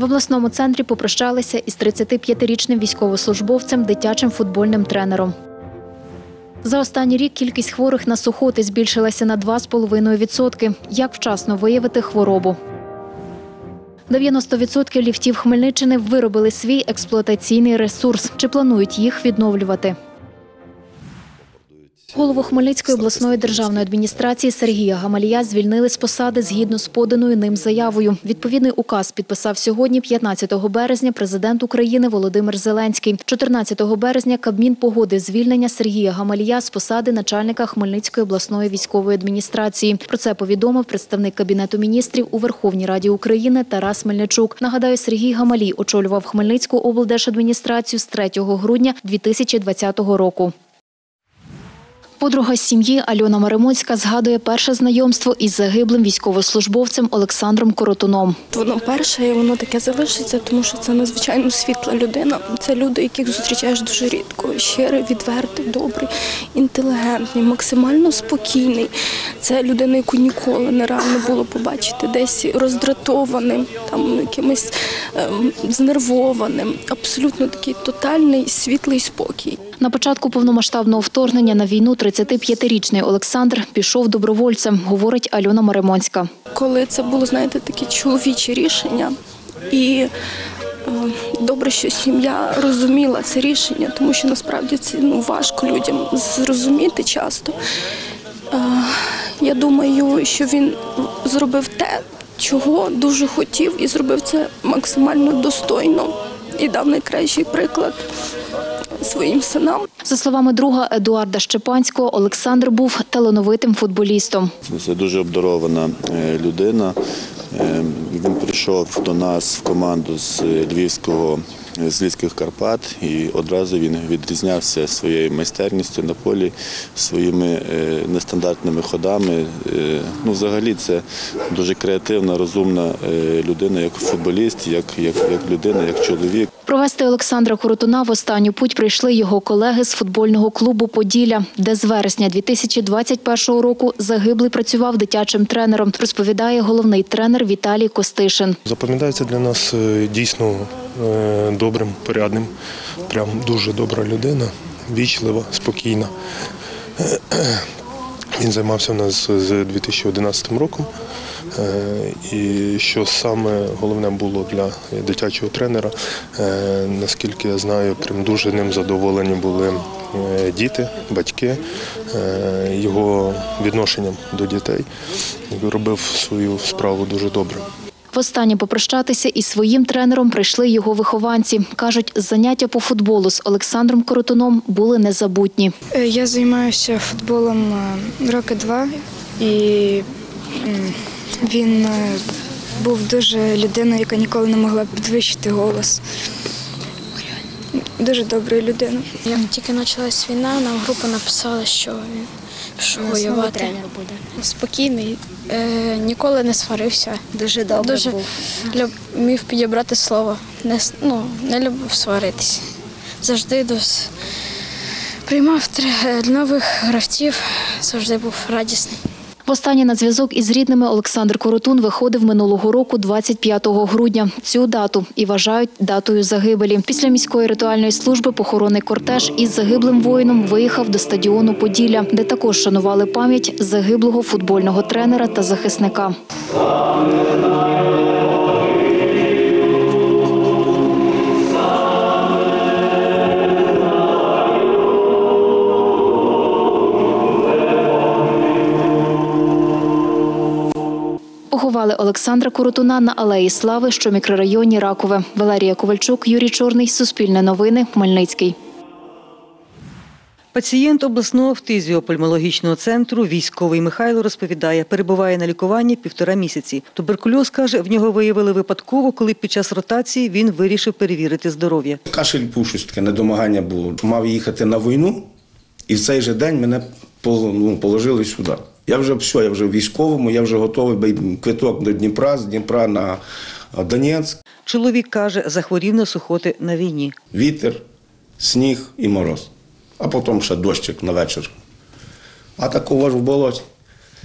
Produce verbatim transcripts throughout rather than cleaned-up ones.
В обласному центрі попрощалися із тридцятип'ятирічним військовослужбовцем, дитячим футбольним тренером. За останній рік кількість хворих на сухоти збільшилася на два з половиною відсотки. Як вчасно виявити хворобу? дев'яносто відсотків ліфтів Хмельниччини виробили свій експлуатаційний ресурс. Чи планують їх відновлювати? Голову Хмельницької обласної державної адміністрації Сергія Гамалія звільнили з посади згідно з поданою ним заявою. Відповідний указ підписав сьогодні, п'ятнадцятого березня, президент України Володимир Зеленський. чотирнадцятого березня Кабмін погодив звільнення Сергія Гамалія з посади начальника Хмельницької обласної військової адміністрації. Про це повідомив представник Кабінету міністрів у Верховній Раді України Тарас Мельничук. Нагадаю, Сергій Гамалій очолював Хмельницьку облдержадміністрацію з третього грудня дві тисячі двадцятого року. Подруга сім'ї Альона Маремоцька згадує перше знайомство із загиблим військовослужбовцем Олександром Коротуном. Воно перше, і воно таке залишиться, тому що це надзвичайно світла людина. Це люди, яких зустрічаєш дуже рідко. Щирий, відвертий, добрий, інтелігентний, максимально спокійний. Це людина, яку ніколи нереально було побачити десь роздратованим, там, якимось ем, знервованим. Абсолютно такий тотальний світлий спокій. На початку повномасштабного вторгнення на війну тридцятип'ятирічний Олександр пішов добровольцем, говорить Альона Маремоцька. Коли це було, знаєте, таке чоловіче рішення, і е, добре, що сім'я розуміла це рішення, тому що насправді це ну, важко людям зрозуміти часто. Е, я думаю, що він зробив те, чого дуже хотів, і зробив це максимально достойно і дав найкращий приклад своїм синам. За словами друга Едуарда Щепанського, Олександр був талановитим футболістом. Це дуже обдарована людина. Він прийшов до нас в команду з Львівського, з Львівських Карпат, і одразу він відрізнявся своєю майстерністю на полі, своїми нестандартними ходами. Ну, взагалі це дуже креативна, розумна людина, як футболіст, як, як, як людина, як чоловік. Провести Олександра Коротуна в останню путь прийшли його колеги з футбольного клубу «Поділля», де з вересня дві тисячі двадцять першого року загиблий працював дитячим тренером, розповідає головний тренер Віталій Костишин. Запам'ятається для нас дійсно добрим, порядним, прям дуже добра людина, вічлива, спокійна. Він займався в нас з дві тисячі одинадцятим роком. І що саме головне було для дитячого тренера, наскільки я знаю, прям дуже ним задоволені були діти, батьки, його відношенням до дітей. Робив свою справу дуже добре. Востаннє попрощатися із своїм тренером прийшли його вихованці. Кажуть, заняття по футболу з Олександром Коротуном були незабутні. Я займаюся футболом роки два, і він був дуже людиною, яка ніколи не могла підвищити голос. Дуже добра людина. Як тільки почалась війна, нам група написала, що він пішов воювати. Тренер буде. Спокійний, е, ніколи не сварився. Дуже добре Дуже був. люб, міг підібрати слово. Не, ну, не любив сваритися. Завжди дос, приймав нових гравців, завжди був радісний. Востаннє на зв'язок із рідними Олександр Коротун виходив минулого року двадцять п'ятого грудня. Цю дату і вважають датою загибелі. Після міської ритуальної служби похоронний кортеж із загиблим воїном виїхав до стадіону «Поділля», де також шанували пам'ять загиблого футбольного тренера та захисника. Поховали Олександра Коротуна на Алеї Слави, що в мікрорайоні Ракове. Валерія Ковальчук, Юрій Чорний, Суспільне новини, Хмельницький. Пацієнт обласного фтизіопульмологічного центру військовий Михайло розповідає, перебуває на лікуванні півтора місяці. Туберкульоз, каже, в нього виявили випадково, коли під час ротації він вирішив перевірити здоров'я. Кашель був, щось таке, недомагання було. Мав їхати на війну, і в цей же день мене положили сюди. Я вже все, я вже в військовому, я вже готовий квиток до Дніпра, з Дніпра на Донецьк. Чоловік каже, захворів на сухоти на війні. Вітер, сніг і мороз. А потім ще дощик на вечір. А такого ж в болоті.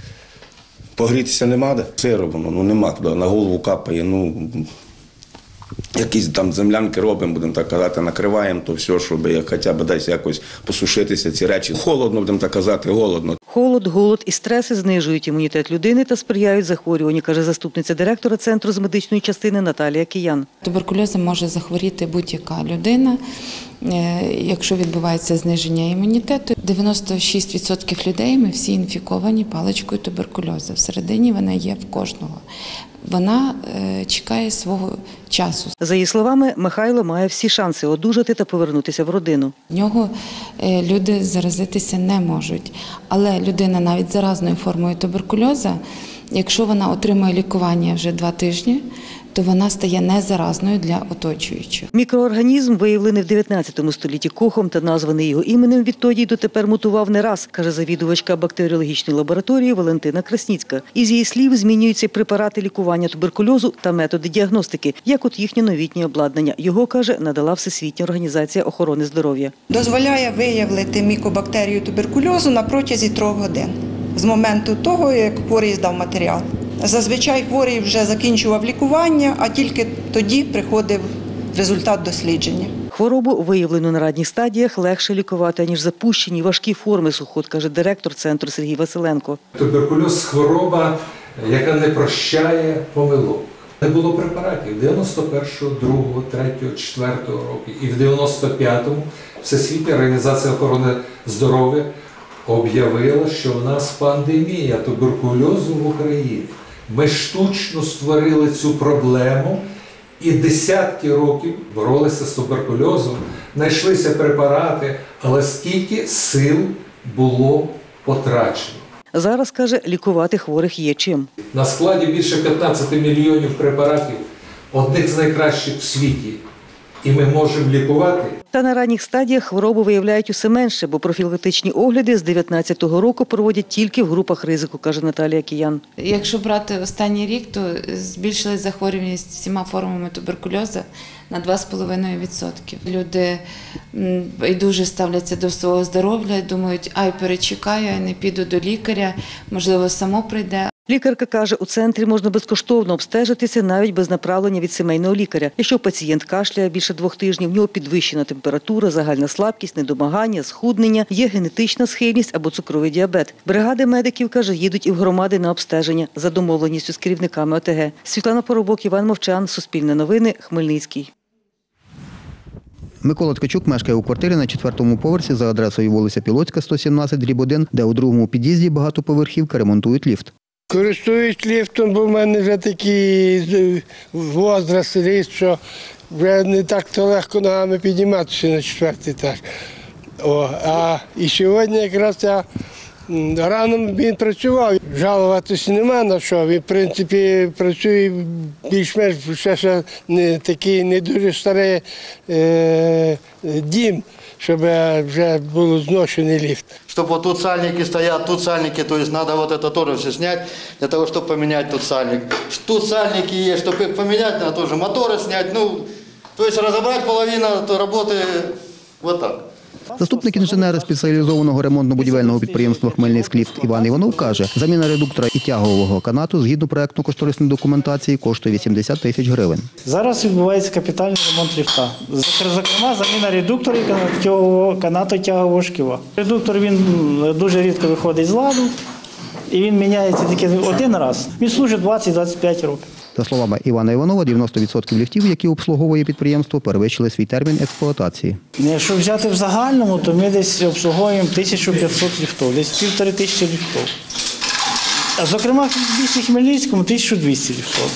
Погрітися нема де. Сиро воно, ну нема туди, на голову капає, ну якісь там землянки робимо, будемо так казати, накриваємо то все, щоб як хоча б десь якось посушитися ці речі. Холодно, будемо так казати, голодно. Холод, голод і стреси знижують імунітет людини та сприяють захворюванню, каже заступниця директора Центру з медичної частини Наталія Киян. Туберкульозом може захворіти будь-яка людина, якщо відбувається зниження імунітету. дев'яносто шість відсотків людей ми всі інфіковані паличкою туберкульозу. Всередині вона є в кожного. Вона е, чекає свого часу. За її словами, Михайло має всі шанси одужати та повернутися в родину. В нього е, люди заразитися не можуть. Але людина навіть з заразною формою туберкульозу, якщо вона отримує лікування вже два тижні, то вона стає незаразною для оточуючих. Мікроорганізм, виявлений в дев'ятнадцятому столітті Кохом та названий його іменем, відтоді й дотепер мутував не раз, каже завідувачка бактеріологічної лабораторії Валентина Красніцька. Із її слів, змінюються препарати лікування туберкульозу та методи діагностики, як от їхнє новітнє обладнання. Його, каже, надала Всесвітня організація охорони здоров'я. Дозволяє виявити мікобактерію туберкульозу на протязі трьох годин з моменту того, як хворий здав матеріал. Зазвичай хворий вже закінчував лікування, а тільки тоді приходив результат дослідження. Хворобу, виявлену на ранніх стадіях, легше лікувати, ніж запущені важкі форми сухот, каже директор центру Сергій Василенко. Туберкульоз – хвороба, яка не прощає помилок. Не було препаратів дев'яносто першого, другого, третього, четвертого року. І в дев'яносто п'ятому Всесвітня організація охорони здоров'я об'явила, що в нас пандемія туберкульозу в Україні. Ми штучно створили цю проблему і десятки років боролися з туберкульозом, знайшлися препарати, але скільки сил було потрачено. Зараз, каже, лікувати хворих є чим. На складі більше п'ятнадцять мільйонів препаратів, одних з найкращих в світі. І ми можемо лікувати. Та на ранніх стадіях хворобу виявляють усе менше, бо профілактичні огляди з дев'ятнадцятого року проводять тільки в групах ризику, каже Наталія Киян. Якщо брати останній рік, то збільшилась захворюваність всіма формами туберкульозу на два з половиною відсотки. Люди дуже ставляться до свого здоров'я, думають, ай, перечекаю, ай, не піду до лікаря, можливо, само прийде. Лікарка каже, у центрі можна безкоштовно обстежитися навіть без направлення від сімейного лікаря. Якщо пацієнт кашляє більше двох тижнів, в нього підвищена температура, загальна слабкість, недомагання, схуднення, є генетична схильність або цукровий діабет. Бригади медиків, каже, їдуть і в громади на обстеження за домовленістю з керівниками О Те Ге. Світлана Поробок, Іван Мовчан, Суспільне новини, Хмельницький. Микола Ткачук мешкає у квартирі на четвертому поверсі за адресою вулиця Пілоцька, сто сімнадцять, дріб один, де у другому під'їзді багатоповерхівка ремонтують ліфт. Користуюсь ліфтом, бо в мене вже такий возраст ріс, що вже не так-то легко ногами підніматися на четвертий етаж. О, а і сьогодні якраз я рано він працював. Жалуватися нема на що. Він, в принципі, працює більш-менш, ще, ще не такий не дуже старий е, дім, щоб вже було зношений ліфт. Чтобы вот тут сальники стоят, тут сальники, то есть надо вот это тоже все снять, для того, чтобы поменять тут сальник. Тут сальники есть, чтобы их поменять, надо тоже моторы снять, ну, то есть разобрать половину работы вот так. Заступник інженера спеціалізованого ремонтно-будівельного підприємства «Хмельницькліфт» Іван Іванов каже, заміна редуктора і тягового канату згідно проєктно-кошторисної документації коштує вісімдесят тисяч гривень. Зараз відбувається капітальний ремонт ліфта. Зокрема, заміна редуктора і канату тягового шківа. Редуктор він дуже рідко виходить з ладу і він міняється тільки один раз. Він служить двадцять - двадцять п'ять років. За словами Івана Іванова, дев'яносто відсотків ліфтів, які обслуговує підприємство, перевищили свій термін експлуатації. Якщо взяти в загальному, то ми десь обслуговуємо тисячу п'ятсот ліфтів, десь півтори тисячі ліфтів. А зокрема, в місті Хмельницькому тисячу двісті ліфтів.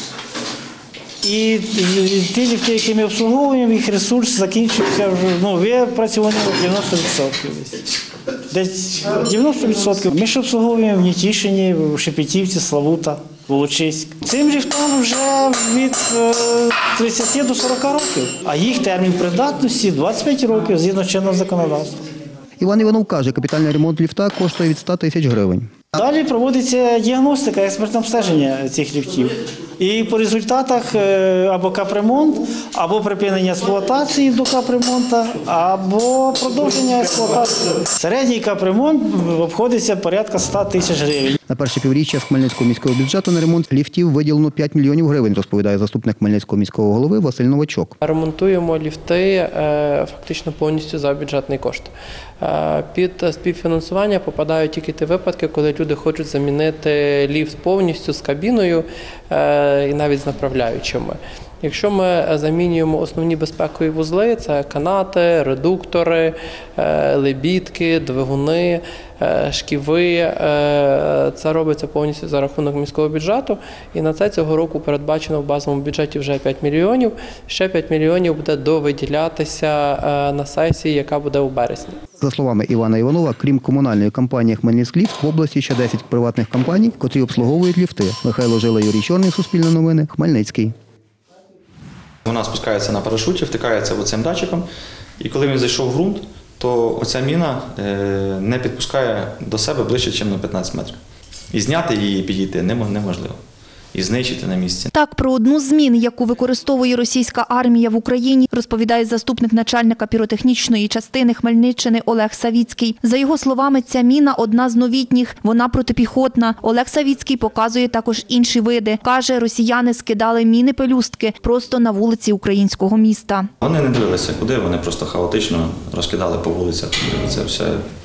І ті ліфти, які ми обслуговуємо, їх ресурс закінчується вже, ну, випрацьовані на дев'яносто відсотків. Десь дев'яносто відсотків. Ми ж обслуговуємо в Нетішині, в Шепетівці, Славута, Волочиськ. Цим ліфтам вже від тридцяти до сорока років, а їх термін придатності двадцять п'ять років згідно чинного законодавства. Іван Іванов каже, капітальний ремонт ліфта коштує від ста тисяч гривень. Далі проводиться діагностика, експертне обстеження цих ліфтів. І по результатах або капремонт, або припинення експлуатації до капремонту, або продовження експлуатації. Середній капремонт обходиться порядка ста тисяч гривень. На перше півріччя з Хмельницького міського бюджету на ремонт ліфтів виділено п'ять мільйонів гривень, розповідає заступник Хмельницького міського голови Василь Новачок. Ремонтуємо ліфти фактично повністю за бюджетний кошт. Під співфінансування попадають тільки ті випадки, коли люди хочуть замінити ліфт повністю з кабіною і навіть з направляючими. Якщо ми замінюємо основні безпекові вузли, це канати, редуктори, лебідки, двигуни, шківи, це робиться повністю за рахунок міського бюджету. І на це цього року передбачено в базовому бюджеті вже п'ять мільйонів. Ще п'ять мільйонів буде довиділятися на сесії, яка буде у березні. За словами Івана Іванова, крім комунальної компанії «Хмельницькліфт», в області ще десять приватних компаній, котрі обслуговують ліфти. Михайло Жила, Юрій Чорний, Суспільне новини, Хмельницький. Вона спускається на парашуті, втикається оцим датчиком, і коли він зайшов в ґрунт, то оця міна не підпускає до себе ближче, ніж на п'ятнадцять метрів. І зняти її і підійти неможливо. І знищити на місці. Так, про одну з мін, яку використовує російська армія в Україні, розповідає заступник начальника піротехнічної частини Хмельниччини Олег Савіцький. За його словами, ця міна – одна з новітніх, вона протипіхотна. Олег Савіцький показує також інші види. Каже, росіяни скидали міни-пелюстки просто на вулиці українського міста. Вони не дивилися куди, вони просто хаотично розкидали по вулицях. Це все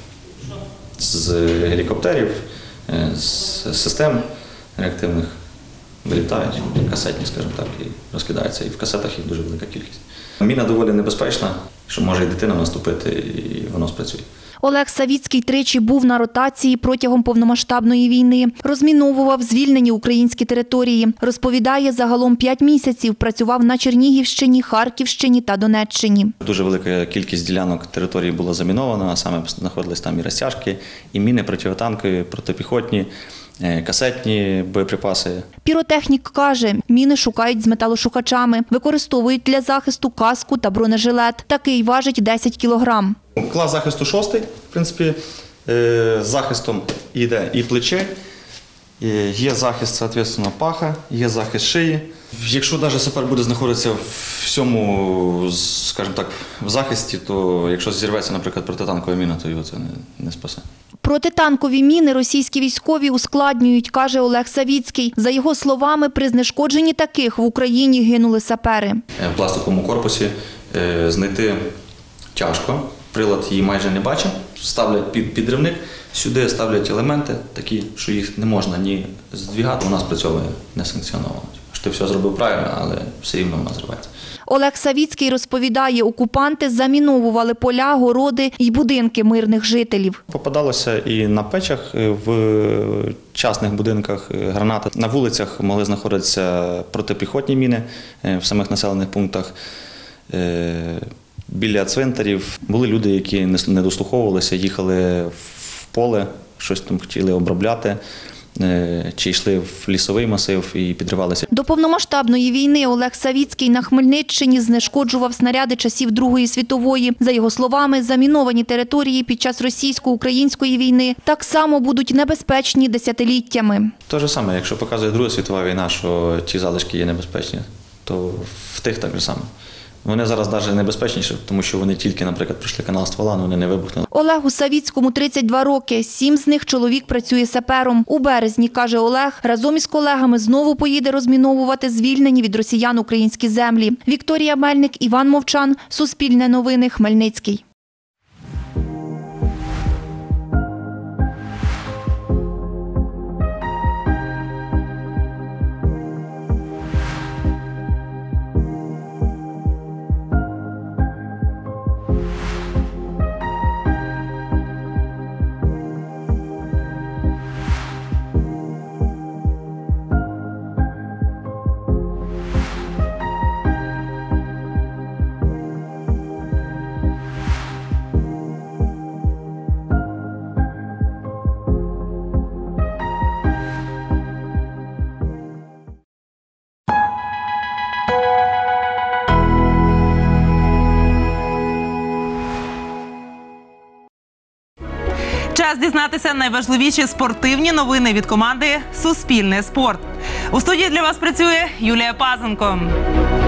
з гелікоптерів, з систем реактивних. Вилітають, касетні, скажімо так, і розкидаються. І в касетах їх дуже велика кількість. Міна доволі небезпечна, що може і дитина наступити, і воно спрацює. Олег Савіцький тричі був на ротації протягом повномасштабної війни. Розміновував звільнені українські території. Розповідає, загалом п'ять місяців працював на Чернігівщині, Харківщині та Донеччині. Дуже велика кількість ділянок території була замінована, а саме знаходились там і розтяжки, і міни противотанкові, протипіхотні, касетні боєприпаси. Піротехнік каже, міни шукають з металошукачами. Використовують для захисту каску та бронежилет. Такий важить десять кілограм. Клас захисту шостий, в принципі, з захистом йде і плече, є захист, соответственно, паха, є захист шиї. Якщо навіть сапер буде знаходитися в всьому, скажімо так, в захисті, то якщо зірветься, наприклад, протитанкова міна, то його це не, не спасе. Протитанкові міни російські військові ускладнюють, каже Олег Савіцький. За його словами, при знешкодженні таких в Україні гинули сапери. В пластиковому корпусі знайти тяжко, прилад її майже не бачить. Ставлять під підривник, сюди ставлять елементи такі, що їх не можна ні здвігати, вона спрацьовує несанкціоновано. Що ти все зробив правильно, але все рівно вона зривається. Олег Савіцький розповідає, окупанти заміновували поля, городи й будинки мирних жителів. Попадалося і на печах, в частних будинках гранати. На вулицях могли знаходитися протипіхотні міни в самих населених пунктах. Біля цвинтарів були люди, які не дослуховувалися, їхали в поле, щось там хотіли обробляти, чи йшли в лісовий масив і підривалися. До повномасштабної війни Олег Савіцький на Хмельниччині знешкоджував снаряди часів Другої світової. За його словами, заміновані території під час російсько-української війни так само будуть небезпечні десятиліттями. Те ж саме, якщо показує Друга світова війна, що ті залишки є небезпечні, то в тих так само. Вони зараз навіть небезпечніші, тому що вони тільки, наприклад, пройшли канал ствола, але вони не вибухнули. Олегу Савіцькому тридцять два роки. Сім з них чоловік працює сапером. У березні, каже Олег, разом із колегами знову поїде розміновувати звільнені від росіян українські землі. Вікторія Мельник, Іван Мовчан, Суспільне новини, Хмельницький. Час дізнатися найважливіші спортивні новини від команди «Суспільне спорт». У студії для вас працює Юлія Пазенко.